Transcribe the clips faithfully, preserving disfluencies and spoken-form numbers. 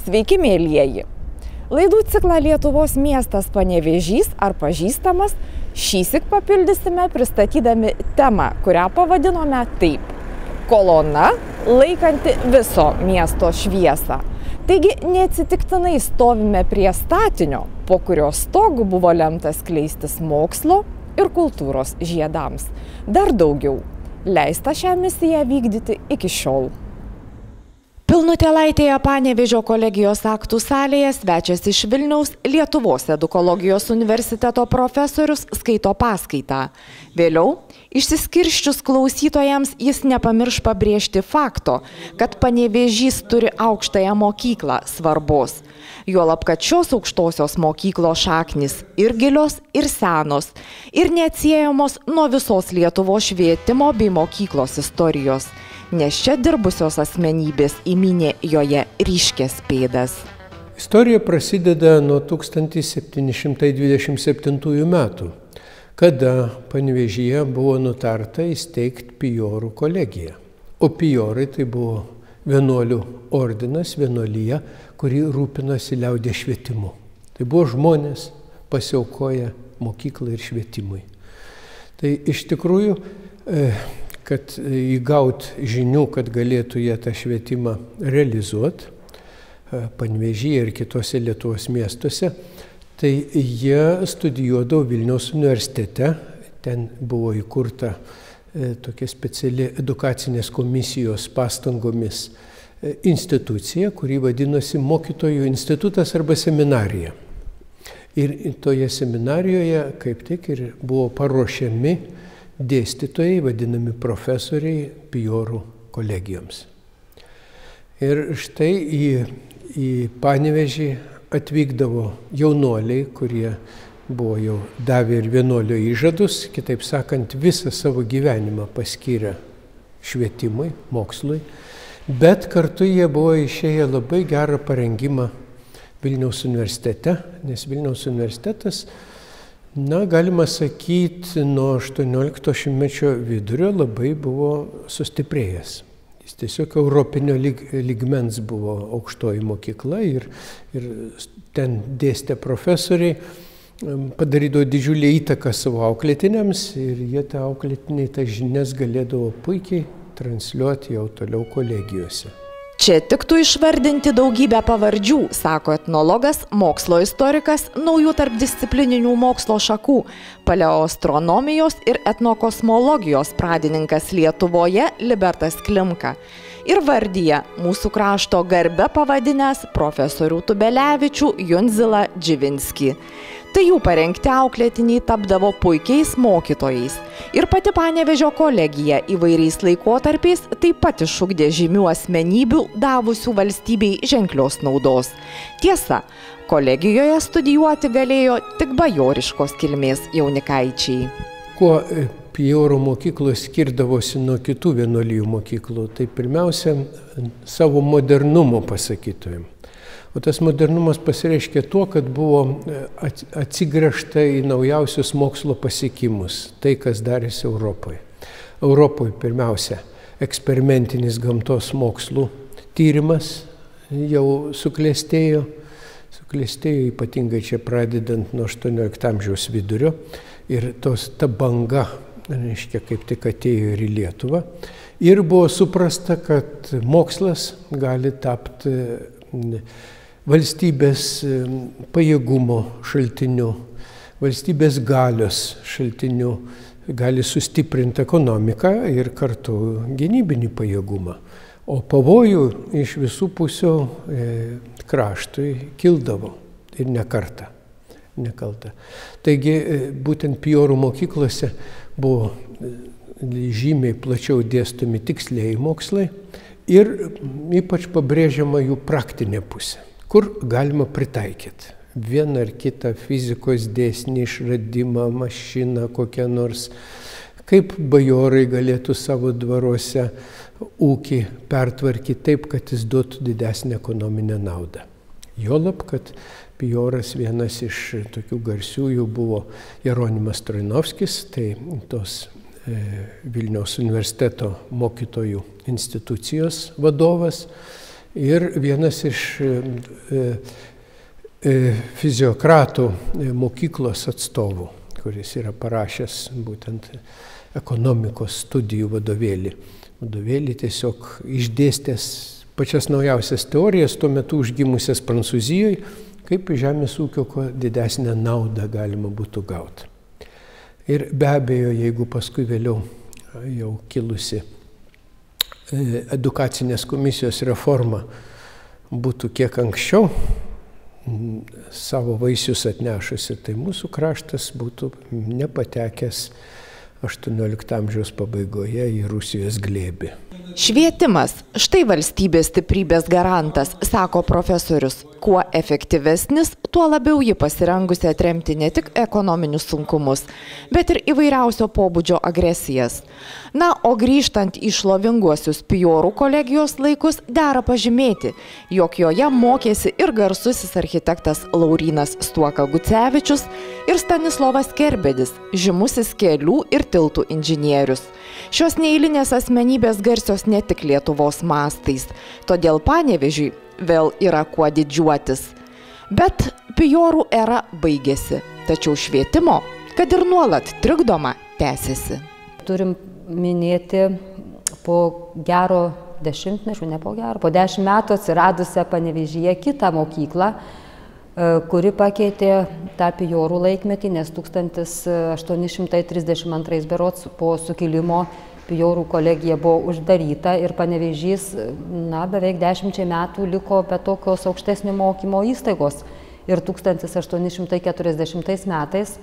Sveiki, mėlyjeji! Laidų ciklą Lietuvos miestas Panevėžys ar pažįstamas šįsyk papildysime pristatydami temą, kurią pavadinome taip – kolona laikanti viso miesto šviesą. Taigi neatsitiktinai stovime prie statinio, po kurio stogu buvo lemta skleistis mokslo ir kultūros žiedams. Dar daugiau leista šią misiją vykdyti iki šiol. Pilnutėlaitėje Panevėžio kolegijos aktų salėje svečias iš Vilniaus Lietuvos edukologijos universiteto profesorius skaito paskaitą. Vėliau, išsiskirsčius klausytojams, jis nepamirš pabrėžti fakto, kad Panevėžys turi aukštąją mokyklą svarbos. Juolab, kad šios aukštosios mokyklos šaknys ir gilios, ir senos, ir neatsiejamos nuo visos Lietuvos švietimo bei mokyklos istorijos, nes čia dirbusios asmenybės įminė joje ryškias pėdas. Istorija prasideda nuo tūkstantis septyni šimtai dvidešimt septintųjų metų, kada Panevėžyje buvo nutarta įsteigti pijorų kolegiją. O pijorai tai buvo vienuolių ordinas, vienuolija, kuri rūpinosi liaudies švietimu. Tai buvo žmonės pasiaukoję mokyklai ir švietimui. Tai iš tikrųjų, kad įgaut žinių, kad galėtų jie tą švietimą realizuoti Panevėžyje ir kitose Lietuvos miestuose, tai jie studijuodavo Vilniaus universitete. Ten buvo įkurta tokia speciali edukacinės komisijos pastangomis institucija, kuri vadinosi Mokytojų institutas arba seminarija. Ir toje seminarijoje kaip tik ir buvo paruošiami dėstytojai, vadinami profesoriai pijorų kolegijoms. Ir štai į, į Panevėžį atvykdavo jaunuoliai, kurie buvo jau davę ir vienuolio įžadus, kitaip sakant, visą savo gyvenimą paskyrę švietimui, mokslui, bet kartu jie buvo išėję labai gerą parengimą Vilniaus universitete, nes Vilniaus universitetas, na, galima sakyti, nuo aštuoniolikto šimtmečio vidurio labai buvo sustiprėjęs. Jis tiesiog europinio lyg, lygmens buvo aukštoji mokykla ir, ir ten dėstė profesoriai, padarydavo didžiulį įtaką savo auklėtiniams ir jie tą auklėtiniai tas žinias galėdavo puikiai transliuoti jau toliau kolegijose. Čia tiktų išvardinti daugybę pavardžių, sako etnologas, mokslo istorikas, naujų tarpdisciplininių mokslo šakų, paleoastronomijos ir etnokosmologijos pradininkas Lietuvoje Libertas Klimka. Ir vardyje mūsų krašto garbe pavadinęs profesorių Tubelevičių, Jundzilą, Dživinskį. Tai jų parengti auklėtiniai tapdavo puikiais mokytojais. Ir pati Panevėžio kolegija įvairiais laikotarpiais taip pat išugdė žymių asmenybių davusių valstybei ženklios naudos. Tiesa, kolegijoje studijuoti galėjo tik bajoriškos kilmės jaunikaičiai. Kuo pijorų mokyklos skirdavosi nuo kitų vienuolijų mokyklų? Tai pirmiausia, savo modernumo pasakytojim. O tas modernumas pasireiškė tuo, kad buvo atsigręžta į naujausius mokslo pasiekimus, tai, kas darėsi Europoje. Europoje pirmiausia, eksperimentinis gamtos mokslų tyrimas jau suklestėjo, suklestėjo ypatingai čia pradedant nuo aštuoniolikto amžiaus vidurio ir tos, ta banga, reiškia, kaip tik atėjo ir į Lietuvą. Ir buvo suprasta, kad mokslas gali tapti valstybės pajėgumo šaltiniu, valstybės galios šaltiniu, gali sustiprinti ekonomiką ir kartu gynybinį pajėgumą. O pavojų iš visų pusių e, kraštui kildavo ir ne kartą, nekalta. Taigi būtent pijorų mokyklose buvo žymiai plačiau dėstomi tikslieji mokslai ir ypač pabrėžiama jų praktinė pusė, kur galima pritaikyti vieną ar kitą fizikos dėsnį, išradimą, mašiną kokią nors, kaip bajorai galėtų savo dvaruose ūkį pertvarkyti taip, kad jis duotų didesnę ekonominę naudą. Juolab, kad pijoras vienas iš tokių garsiųjų buvo Jeronimas Troinovskis, tai tos e, Vilniaus universiteto mokytojų institucijos vadovas. Ir vienas iš fiziokratų mokyklos atstovų, kuris yra parašęs būtent ekonomikos studijų vadovėlį. Vadovėlį tiesiog išdėstęs pačias naujausias teorijas, tuo metu užgimusias Prancūzijoje, kaip žemės ūkio kuo didesnę naudą galima būtų gauti. Ir be abejo, jeigu paskui vėliau jau kilusi edukacinės komisijos reforma būtų kiek anksčiau savo vaisius atnešusi, tai mūsų kraštas būtų nepatekęs aštuoniolikto amžiaus pabaigoje į Rusijos glėbį. Švietimas – štai valstybės stiprybės garantas, sako profesorius. Kuo efektyvesnis, tuo labiau ji pasirengusi atremti ne tik ekonominius sunkumus, bet ir įvairiausio pobūdžio agresijas. Na, o grįžtant į šlovinguosius Pijorų kolegijos laikus, dera pažymėti, jog joje mokėsi ir garsusis architektas Laurynas Stuoka-Gucevičius ir Stanislovas Kerbedis, žymusis kelių ir tiltų inžinierius. Šios neeilinės asmenybės garsios ne tik Lietuvos mastais, todėl Panevėžiui vėl yra kuo didžiuotis. Bet Pijorų era baigėsi, tačiau švietimo, kad ir nuolat trikdoma, tęsiasi. Turim minėti po gero dešimtmečio, ne po gero, po dešimt metų atsiradusią Panevėžyje kitą mokyklą, kuri pakeitė tą Pijorų laikmetį, nes tūkstantis aštuoni šimtai trisdešimt antrais berods po sukilimo Pijorų kolegija buvo uždaryta ir Panevėžys, na, beveik dešimčiai metų liko be tokios aukštesnio mokymo įstaigos. Ir tūkstantis aštuoni šimtai keturiasdešimtais metais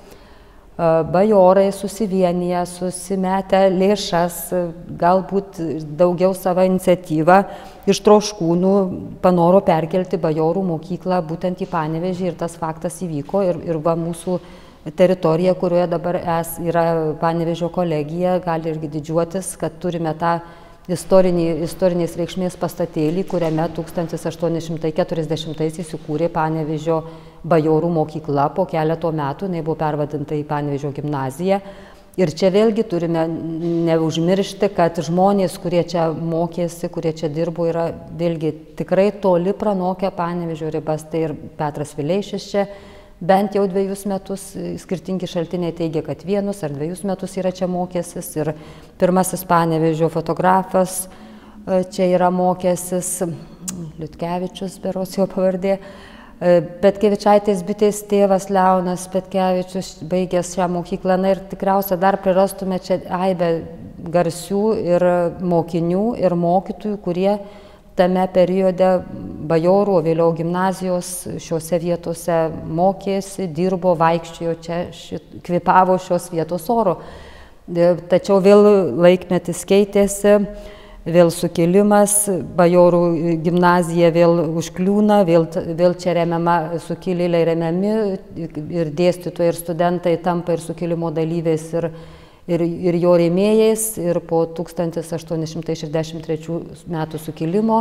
bajorai susivienyje, susimetę lėšas, galbūt daugiau savo iniciatyvą iš Troškūnų panoro perkelti bajorų mokyklą būtent į Panevėžį ir tas faktas įvyko ir, ir va mūsų teritorija, kurioje dabar es, yra Panevėžio kolegija, gali irgi didžiuotis, kad turime tą istorinį, istorinės reikšmės pastatėlį, kuriame tūkstantis aštuoni šimtai keturiasdešimtais įsikūrė Panevėžio bajorų mokykla, po keleto metų jinai buvo pervadinta į Panevėžio gimnaziją. Ir čia vėlgi turime neužmiršti, kad žmonės, kurie čia mokėsi, kurie čia dirbo, yra vėlgi tikrai toli pranokę Panevėžio ribas. Tai ir Petras Vileišis čia bent jau dviejus metus, skirtingi šaltiniai teigia, kad vienus ar dviejus metus yra čia mokęsis. Ir pirmasis Panevėžio fotografas čia yra mokęsis, Liutkevičius, berods jo pavardė. Petkevičaitės bitės tėvas Leonas Petkevičius baigęs šią mokyklą. Na ir tikriausia dar prirastume čia aibę garsių ir mokinių ir mokytojų, kurie tame periode bajorų, o vėliau gimnazijos šiuose vietose mokėsi, dirbo, vaikščiojo čia, šit, kvėpavo šios vietos oro. Tačiau vėl laikmetis keitėsi. Vėl sukilimas, bajorų gimnazija vėl užkliūna, vėl, vėl čia remiama, sukilėliai remiami ir dėstytojai ir studentai tampa ir sukilimo dalyviais ir, ir, ir jo rėmėjais. Ir po tūkstantis aštuoni šimtai šešiasdešimt trečių metų sukilimo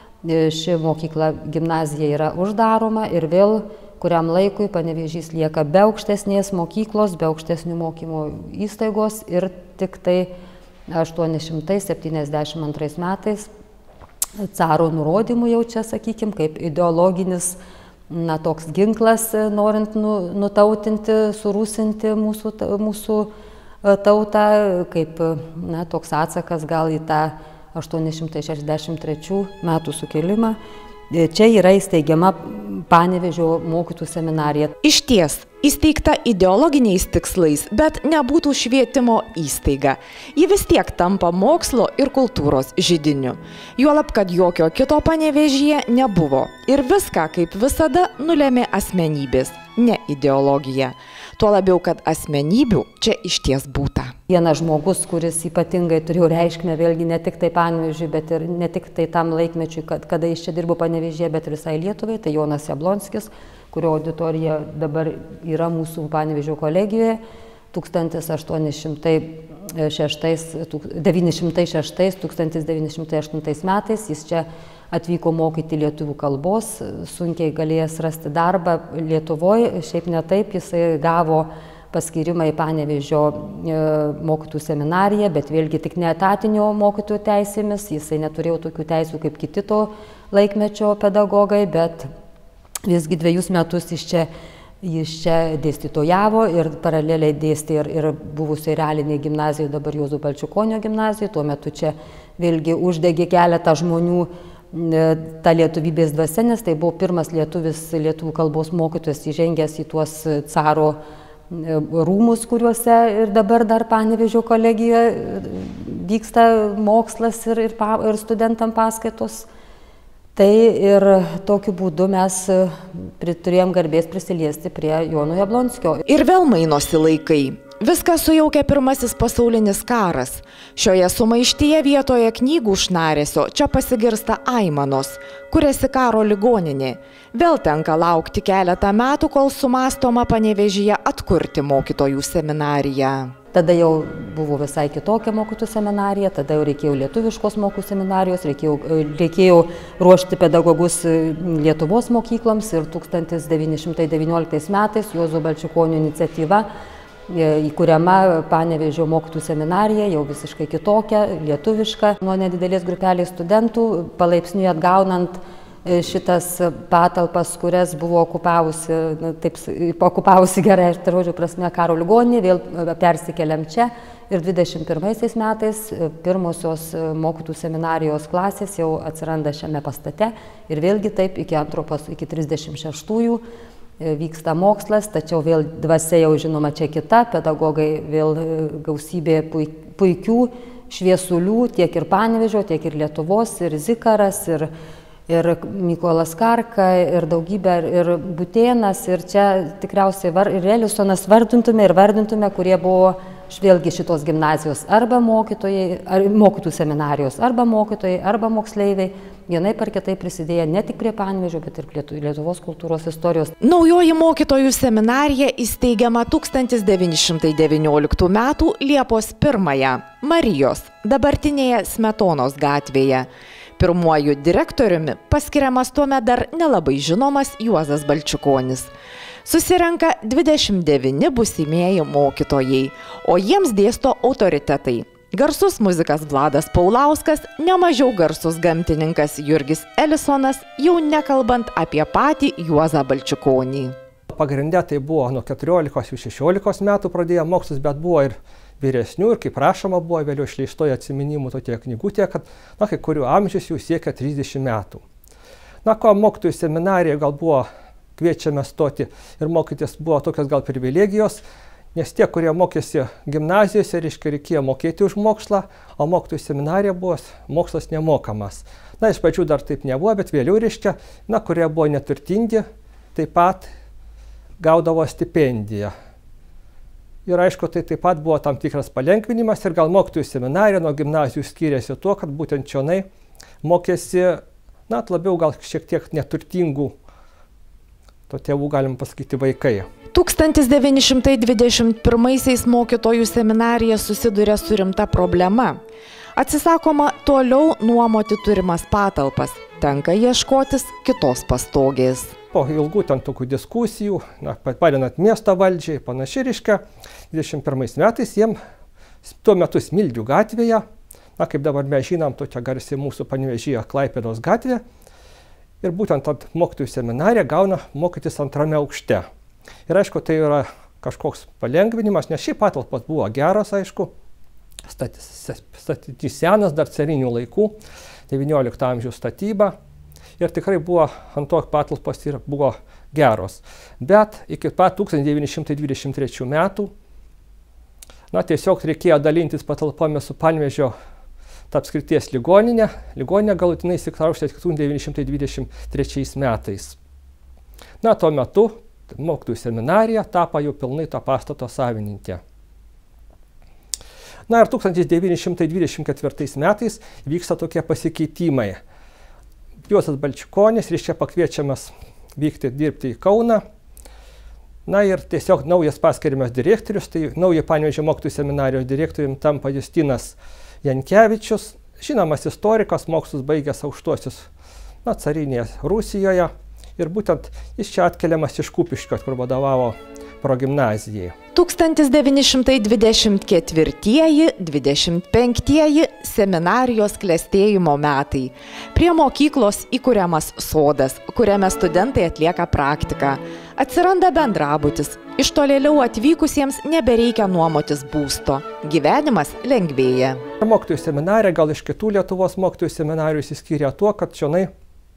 ši mokykla gimnazija yra uždaroma ir vėl kuriam laikui Panevėžys lieka be aukštesnės mokyklos, be aukštesnių mokymo įstaigos ir tik tai aštuoni šimtai septyniasdešimt antrais metais caro nurodymų jau čia, sakykime, kaip ideologinis, na, toks ginklas, norint nu, nutautinti, surūsinti mūsų, mūsų tautą, kaip, na, toks atsakas gal į tą aštuoni šimtai šešiasdešimt trečių metų sukilimą. Čia yra įsteigiama Panevėžio mokytojų seminarija. Išties, įsteigta ideologiniais tikslais, bet nebūtų švietimo įstaiga. Ji vis tiek tampa mokslo ir kultūros židiniu. Juolab, kad jokio kito Panevėžyje nebuvo. Ir viską, kaip visada, nulėmė asmenybės, ne ideologija. Tuo labiau, kad asmenybių čia išties būta. Vienas žmogus, kuris ypatingai turėjo reikšmę, vėlgi ne tik tai Panevėžiui, bet ir ne tik tai tam laikmečiui, kad, kada jis čia dirbo Panevėžyje, bet ir visai Lietuvai, tai Jonas Jablonskis, kurio auditorija dabar yra mūsų Panevėžio kolegijoje. tūkstantis aštuoni šimtai devyni šimtai šeštais, tūkstantis devyni šimtai aštuntais metais jis čia atvyko mokyti lietuvių kalbos, sunkiai galėjęs rasti darbą Lietuvoje, šiaip ne taip, jisai gavo paskyrimą į Panevėžio mokytojų seminariją, bet vėlgi tik neetatinio mokytojų teisėmis, jisai neturėjo tokių teisių kaip kiti to laikmečio pedagogai, bet visgi dviejus metus iš čia, jis čia dėstytojavo ir paraleliai dėstė ir, ir buvusiai realiniai gimnazijoje, dabar Juozo Balčikonio gimnazijoje. Tuo metu čia vėlgi uždegė keletą žmonių ta lietuvybės dvasia, nes tai buvo pirmas lietuvis, lietuvių kalbos mokytojas įžengęs į tuos caro rūmus, kuriuose ir dabar dar Panevėžio kolegijoje vyksta mokslas ir, ir, ir studentam paskaitos. Tai ir tokiu būdu mes turėjom garbės prisiliesti prie Jono Jablonskio. Ir vėl mainosi laikai. Viską sujaukė pirmasis pasaulinis karas. Šioje sumaištyje vietoje knygų šnaresio čia pasigirsta aimanos, kuriasi karo ligoninė. Vėl tenka laukti keletą metų, kol sumastoma Panevėžyje atkurti mokytojų seminariją. Tada jau buvo visai kitokia mokytojų seminarija, tada jau reikėjo lietuviškos mokytojų seminarijos, reikėjo, reikėjo ruošti pedagogus Lietuvos mokykloms ir tūkstantis devyni šimtai devynioliktais metais Juozo Balčikonio iniciatyva įkuriama Panevėžio mokytojų seminarija, jau visiškai kitokia, lietuviška, nuo nedidelės grupelės studentų, palaipsniui atgaunant šitas patalpas, kurias buvo okupavusi, taip, okupavusi gerai, aš žodžiu prasme, karo ligoninė, vėl persikeliam čia ir dvidešimt pirmaisiais metais pirmosios mokytojų seminarijos klasės jau atsiranda šiame pastate ir vėlgi taip iki antro pas, iki trisdešimt šeštųjų vyksta mokslas, tačiau vėl dvasia jau žinoma čia kita, pedagogai vėl gausybė puikių šviesulių, tiek ir Panevėžio, tiek ir Lietuvos, ir Zikaras, ir ir Mykolas Karka, ir daugybė, ir Butėnas, ir čia tikriausiai var, ir Elisonas vardintume ir vardintume, kurie buvo vėlgi šitos gimnazijos arba mokytojai, ar mokytojų seminarijos, arba mokytojai, arba moksleiviai, vienaip ar kitaip prisidėję ne tik prie Panevėžio, bet ir prie Lietuvos kultūros istorijos. Naujoji mokytojų seminarija įsteigiama tūkstantis devyni šimtai devynioliktų metų Liepos pirmąją Marijos, dabartinėje Smetonos gatvėje. Pirmuoju direktoriumi paskiriamas tuomet dar nelabai žinomas Juozas Balčikonis. Susirenka dvidešimt devyni būsimieji mokytojai, o jiems dėsto autoritetai. Garsus muzikas Vladas Paulauskas, nemažiau garsus gamtininkas Jurgis Elisonas, jau nekalbant apie patį Juozą Balčikonį. Pagrinde tai buvo nuo keturiolikos iki šešiolikos metų pradėjo mokslus, bet buvo ir vyresnių ir kaip rašoma buvo vėliau išleistoje atsiminimų tokie knygutė, kad na, kai kurių amžius jau siekia trisdešimt metų. Na, ko mokytojų seminarijoje gal buvo kviečiame stoti ir mokytis buvo tokios gal privilegijos, nes tie, kurie mokėsi gimnazijose, reiškia, reikėjo mokėti už mokslą, o mokytojų seminarija buvo mokslas nemokamas. Na, iš pradžių dar taip nebuvo, bet vėliau, reiškia, na, kurie buvo neturtingi, taip pat gaudavo stipendiją. Ir aišku, tai taip pat buvo tam tikras palengvinimas ir gal mokytojų seminarija nuo gimnazijų skiriasi tuo, kad būtent čionai mokėsi, na, labiau gal šiek tiek neturtingų, to tėvų galim pasakyti, vaikai. tūkstantis devyni šimtai dvidešimt pirmaisiais mokytojų seminarija susiduria su rimta problema. Atsisakoma toliau nuomoti turimas patalpas, tenka ieškotis kitos pastogės. Po ilgų ten tokių diskusijų, na, padedant miesto valdžiai, panašiai, reiškia, dvidešimt pirmais metais jiem tuo metu Smilgių gatvėje, na, kaip dabar mes žinom, tokia garsi mūsų Panevėžyje Klaipėdos gatvė, ir būtent ant mokytojų seminarija gauna mokytis antrame aukšte. Ir aišku, tai yra kažkoks palengvinimas, nes šiaip patalpos buvo geros, aišku, statyti senas dar carinių laikų, devyniolikto amžiaus statyba. Ir tikrai buvo ant to patalpos ir buvo geros. Bet iki pat tūkstantis devyni šimtai dvidešimt trečių metų, na, tiesiog reikėjo dalintis patalpomis su Panevėžio apskrities ligoninė. Ligoninė galutinai įsikraustė tūkstantis devyni šimtai dvidešimt trečiais metais. Na, tuo metu mokytojų seminarija tapo jau pilnai to pastato savininkė. Na ir tūkstantis devyni šimtai dvidešimt ketvirtais metais vyksta tokie pasikeitimai. Juozas Balčikonis, reiškia, pakviečiamas vykti dirbti į Kauną. Na ir tiesiog naujas paskiriamas direktorius, tai naujo Panevėžio mokytojų seminarijos direktoriumi tampa Justinas Jankevičius, žinomas istorikas, mokslus baigęs aukštuosius, na, carinėje Rusijoje. Ir būtent jis čia atkeliamas iš Kupiškio, kur vadovavo progimnazijai. tūkstantis devyni šimtai dvidešimt ketvirtieji - dvidešimt penktieji seminarijos klestėjimo metai. Prie mokyklos įkuriamas sodas, kuriame studentai atlieka praktiką. Atsiranda bendrabutis. Iš tolėliau atvykusiems nebereikia nuomotis būsto. Gyvenimas lengvėja. Mokytojų seminarija gal iš kitų Lietuvos mokytojų seminarijų išsiskyrė tuo, kad čionai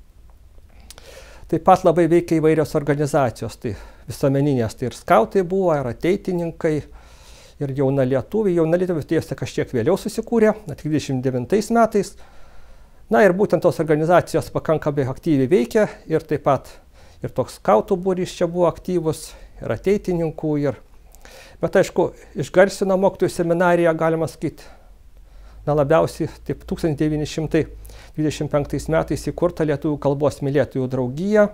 taip pat labai veikia įvairios organizacijos, tai visuomeninės, tai ir skautai buvo, ir ateitininkai, ir jauna lietuviai. Jauna lietuviai tiesa kažkiek vėliau susikūrė, tik dvidešimt devintais metais. Na ir būtent tos organizacijos pakankamai aktyviai veikia, ir taip pat ir toks skautų būrys čia buvo aktyvus, ir ateitininkų, ir... Bet aišku, išgarsino mokytojų seminariją, galima sakyti, na labiausiai, taip tūkstantis devyni šimtai dvidešimt penktais metais įkurta Lietuvių kalbos mylėtojų draugija.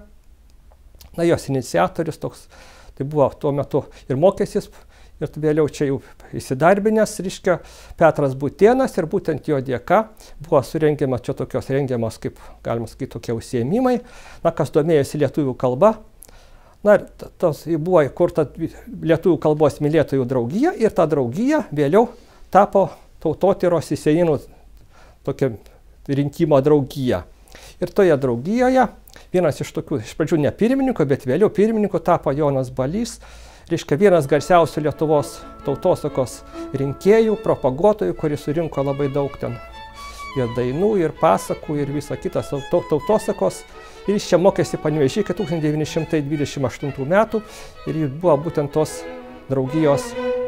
Na, jos iniciatorius toks, tai buvo tuo metu ir mokėsis, ir vėliau čia jau įsidarbinęs, reiškia, Petras Butėnas, ir būtent jo dėka buvo surengiama čia tokios rengiamos, kaip galima sakyti, tokie užsiėmimai. Na, kas domėjosi lietuvių kalba, na, tos buvo įkurta Lietuvių kalbos mylėtojų draugija, ir ta draugija vėliau tapo tautotyros įsėjinų tokia rinkimo draugija. Ir toje draugijoje vienas iš tokių, iš pradžių ne pirmininko, bet vėliau pirmininku tapo Jonas Balys, reiškia vienas garsiausių Lietuvos tautosakos rinkėjų, propaguotojų, kuris surinko labai daug ten ir dainų, ir pasakų, ir visą kitą tautosakos. Ir jis čia mokėsi Panevėžyje iki tūkstantis devyni šimtai dvidešimt aštuntų metų, ir jis buvo būtent tos draugijos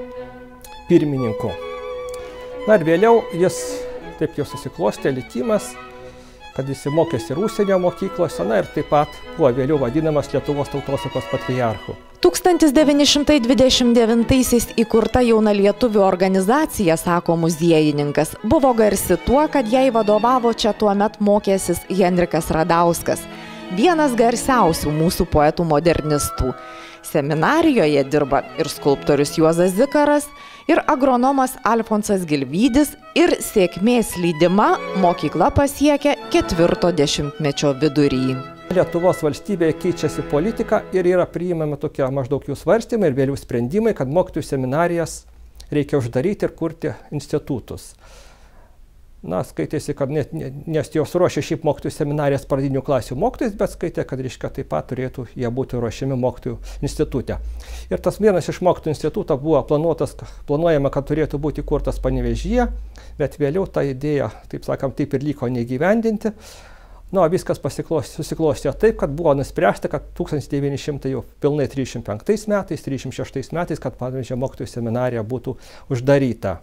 pirmininku. Na ir vėliau jis, taip jau susiklostė likimas, kad jis mokėsi ir užsienio mokyklose, na ir taip pat buvo vėliau vadinamas Lietuvos tautosakos patriarchu. tūkstantis devyni šimtai dvidešimt devintaisiais įkurta jauna lietuvių organizacija, sako muziejininkas, buvo garsi tuo, kad jai vadovavo čia tuomet mokęsis Henrikas Radauskas, vienas garsiausių mūsų poetų modernistų. Seminarijoje dirba ir skulptorius Juozas Zikaras, ir agronomas Alfonsas Gilvydis, ir sėkmės lydima mokykla pasiekia ketvirto dešimtmečio vidurį. Lietuvos valstybėje keičiasi politika ir yra priimami tokie maždaug jų svarstymai ir vėliau sprendimai, kad mokytojų seminarijas reikia uždaryti ir kurti institutus. Na, skaitėsi, kad net, nes jos ruošia šiaip mokytojų seminarijas pradinių klasių mokytojais, bet skaitė, kad reiškia taip pat turėtų jie būti ruošiami mokytojų institute. Ir tas vienas iš mokytojų instituto buvo planuotas, planuojama, kad turėtų būti įkurtas Panevėžyje, bet vėliau ta idėja, taip sakant, taip ir liko neįgyvendinti. Na, viskas susiklostė taip, kad buvo nuspręsta, kad tūkstantis devyni šimtai jau pilnai trisdešimt penktais metais, trisdešimt šeštais metais, kad Panevėžio mokytojų seminarija būtų uždaryta.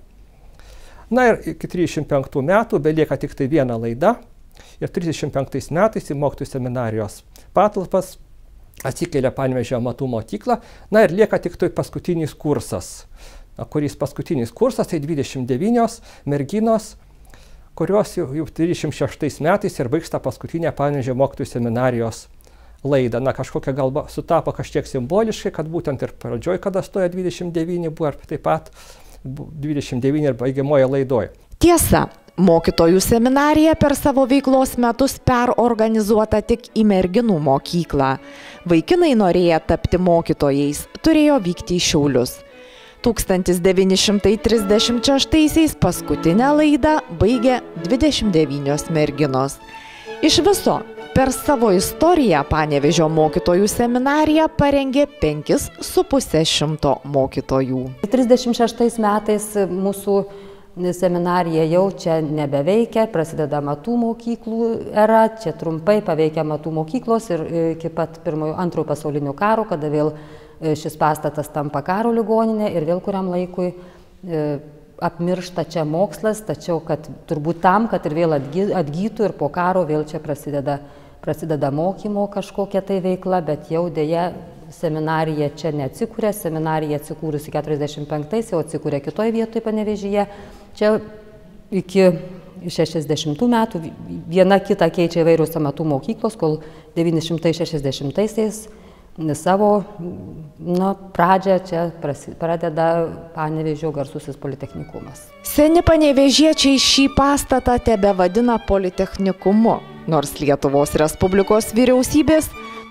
Na ir iki trisdešimt penktų metų belieka tik tai viena laida, ir trisdešimt penktais metais į mokytojų seminarijos patalpas atsikėlė Panevėžio amatų mokykla, na ir lieka tik tai paskutinis kursas, na, kuris paskutinis kursas, tai dvidešimt devynios merginos, kurios jau, jau trisdešimt šeštais metais ir baigsta paskutinę Panevėžio mokytojų seminarijos laidą. Na, kažkokia galba sutapo kažkiek simboliškai, kad būtent ir pradžioj, kada stoja dvidešimt devyni, buvo ir taip pat dvidešimt devyni ir baigiamoje laidoje. Tiesa, mokytojų seminarija per savo veiklos metus perorganizuota tik į merginų mokyklą. Vaikinai norėję tapti mokytojais turėjo vykti į Šiaulius. tūkstantis devyni šimtai trisdešimt šeštaisiais paskutinę laidą baigė dvidešimt devynios merginos. Iš viso per savo istoriją Panevėžio mokytojų seminarija parengė penkis su puse šimto mokytojų. trisdešimt šeštais metais mūsų seminarija jau čia nebeveikia, prasideda amatų mokyklų era, čia trumpai paveikia amatų mokyklos ir iki pat pirmojo antrojo pasaulinio karo, kada vėl šis pastatas tampa karo ligoninė ir vėl kuriam laikui e, apmiršta čia mokslas, tačiau kad turbūt tam, kad ir vėl atgy, atgytų ir po karo vėl čia prasideda, prasideda mokymo kažkokia tai veikla, bet jau dėja seminarija čia neatsikūrė, seminarija atsikūrusi keturiasdešimt penktais, jau atsikūrė kitoje vietoje Panevėžyje. Čia iki šešiasdešimtų metų viena kitą keičia įvairios amatų mokyklos, kol devyni šimtai šešiasdešimtaisiais savo na, pradžią čia pradeda Panevėžio garsusis politechnikumas. Seni panevėžiečiai šį pastatą tebe vadina politechnikumu, nors Lietuvos Respublikos vyriausybės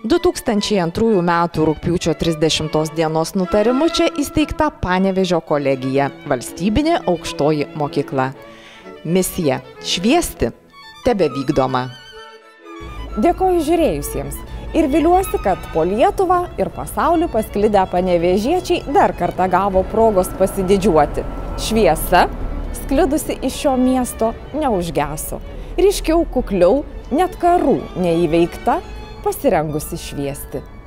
du tūkstančiai antrųjų metų rugpjūčio trisdešimtos dienos nutarimu čia įsteigta Panevėžio kolegija, valstybinė aukštoji mokykla. Misija šviesti tebevykdoma. Dėkoju žiūrėjusiems ir viliuosi, kad po Lietuvą ir pasaulį pasklidę panevėžiečiai dar kartą gavo progos pasididžiuoti. Šviesa, sklidusi iš šio miesto, neužgeso. Ryškiau, kukliau, net karų neįveikta, pasirengusi šviesti.